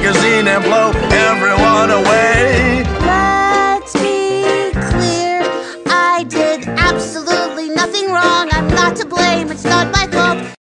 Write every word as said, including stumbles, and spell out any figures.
magazine and blow everyone away. Let's be clear, I did absolutely nothing wrong. I'm not to blame, it's not my fault.